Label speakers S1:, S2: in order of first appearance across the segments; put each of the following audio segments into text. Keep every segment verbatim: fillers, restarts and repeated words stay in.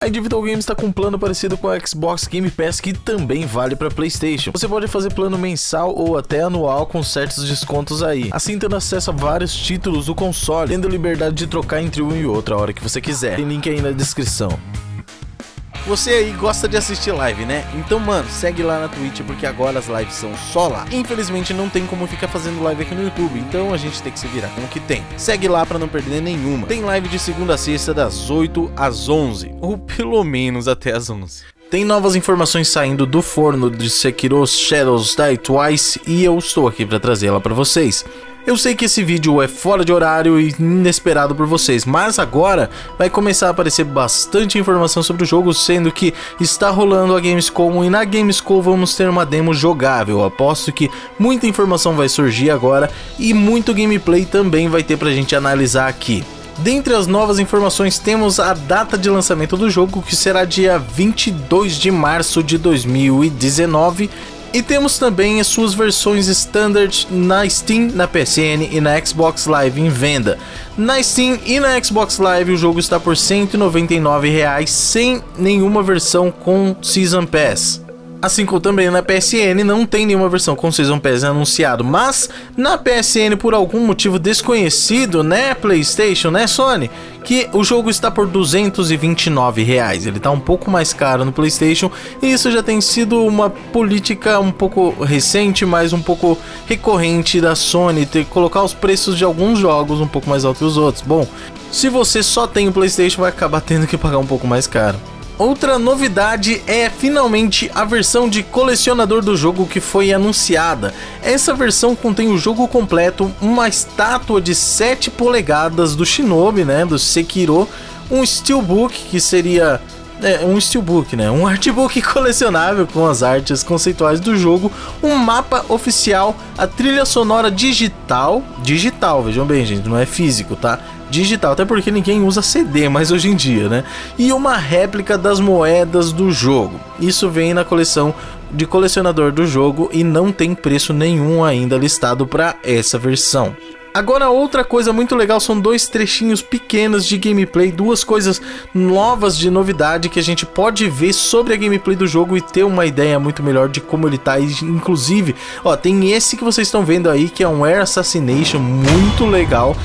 S1: A Individual Games está com um plano parecido com a Xbox Game Pass que também vale para PlayStation. Você pode fazer plano mensal ou até anual com certos descontos aí, assim tendo acesso a vários títulos do console, tendo liberdade de trocar entre um e outro a hora que você quiser. Tem link aí na descrição. Você aí gosta de assistir live, né? Então, mano, segue lá na Twitch, porque agora as lives são só lá. Infelizmente não tem como ficar fazendo live aqui no YouTube, então a gente tem que se virar com o que tem. Segue lá pra não perder nenhuma. Tem live de segunda a sexta das oito às onze, ou pelo menos até às onze. Tem novas informações saindo do forno de Sekiro Shadows Die Twice e eu estou aqui para trazê-la para vocês. Eu sei que esse vídeo é fora de horário e inesperado por vocês, mas agora vai começar a aparecer bastante informação sobre o jogo, sendo que está rolando a Gamescom e na Gamescom vamos ter uma demo jogável. Eu aposto que muita informação vai surgir agora e muito gameplay também vai ter pra gente analisar aqui. Dentre as novas informações temos a data de lançamento do jogo, que será dia vinte e dois de março de dois mil e dezenove. E temos também as suas versões standard na Steam, na P S N e na Xbox Live em venda. Na Steam e na Xbox Live o jogo está por cento e noventa e nove reais sem nenhuma versão com Season Pass. Assim como também na P S N não tem nenhuma versão com Season Pass anunciado, mas na P S N por algum motivo desconhecido, né PlayStation, né Sony, que o jogo está por duzentos e vinte e nove reais. Ele está um pouco mais caro no PlayStation e isso já tem sido uma política um pouco recente, mas um pouco recorrente da Sony, ter que colocar os preços de alguns jogos um pouco mais altos que os outros. Bom, se você só tem o PlayStation vai acabar tendo que pagar um pouco mais caro. Outra novidade é finalmente a versão de colecionador do jogo que foi anunciada. Essa versão contém o jogo completo, uma estátua de sete polegadas do Shinobi, né, do Sekiro, um steelbook que seria é, um steelbook, né, um artbook colecionável com as artes conceituais do jogo, um mapa oficial, a trilha sonora digital, digital, vejam bem gente, não é físico, tá? Digital, até porque ninguém usa C D mais hoje em dia, né? E uma réplica das moedas do jogo. Isso vem na coleção de colecionador do jogo e não tem preço nenhum ainda listado para essa versão. Agora outra coisa muito legal são dois trechinhos pequenos de gameplay, duas coisas novas de novidade que a gente pode ver sobre a gameplay do jogo e ter uma ideia muito melhor de como ele tá. Inclusive, ó, tem esse que vocês estão vendo aí que é um Air Assassination muito legal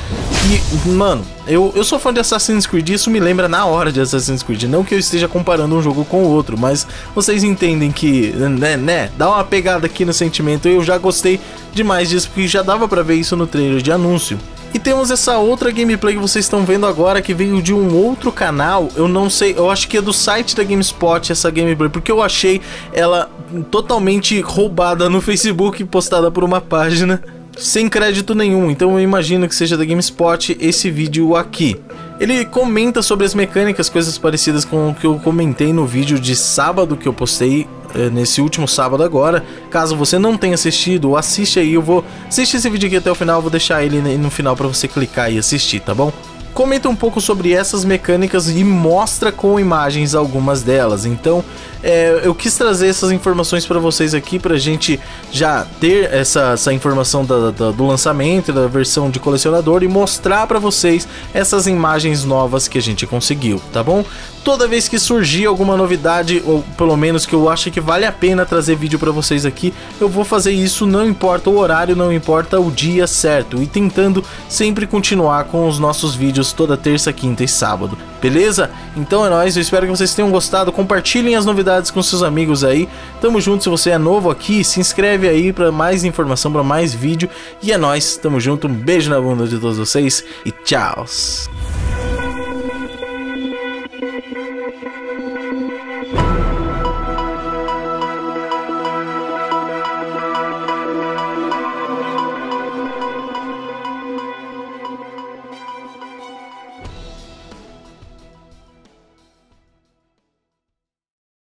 S1: e, mano, eu, eu sou fã de Assassin's Creed e isso me lembra na hora de Assassin's Creed, não que eu esteja comparando um jogo com o outro, mas vocês entendem que, né, né, dá uma pegada aqui no sentimento. Eu já gostei demais disso porque já dava pra ver isso no trailer de anúncio. E temos essa outra gameplay que vocês estão vendo agora, que veio de um outro canal, eu não sei, eu acho que é do site da GameSpot essa gameplay, porque eu achei ela totalmente roubada no Facebook, postada por uma página sem crédito nenhum, então eu imagino que seja da GameSpot esse vídeo aqui. Ele comenta sobre as mecânicas, coisas parecidas com o que eu comentei no vídeo de sábado que eu postei é, nesse último sábado agora. Caso você não tenha assistido, assiste aí, eu vou assistir esse vídeo aqui até o final, vou deixar ele no final para você clicar e assistir, tá bom? Comenta um pouco sobre essas mecânicas e mostra com imagens algumas delas. Então é, eu quis trazer essas informações para vocês aqui pra gente já ter essa, essa informação da, da, do lançamento, da versão de colecionador, e mostrar para vocês essas imagens novas que a gente conseguiu, tá bom? Toda vez que surgir alguma novidade, ou pelo menos que eu acho que vale a pena trazer vídeo para vocês aqui, eu vou fazer isso, não importa o horário, não importa o dia certo, e tentando sempre continuar com os nossos vídeos toda terça, quinta e sábado, beleza? Então é nóis, eu espero que vocês tenham gostado, compartilhem as novidades com seus amigos aí, tamo junto. Se você é novo aqui, se inscreve aí para mais informação, para mais vídeo, e é nóis, tamo junto, um beijo na bunda de todos vocês e tchau!
S2: We'll be right back.